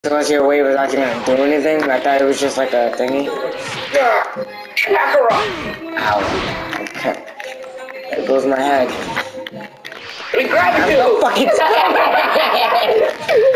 Unless your wave was actually gonna do anything, I thought it was just like a thingy. Kakarot! Ow. Okay. There goes my head. We grab I'm you! so fucking scared!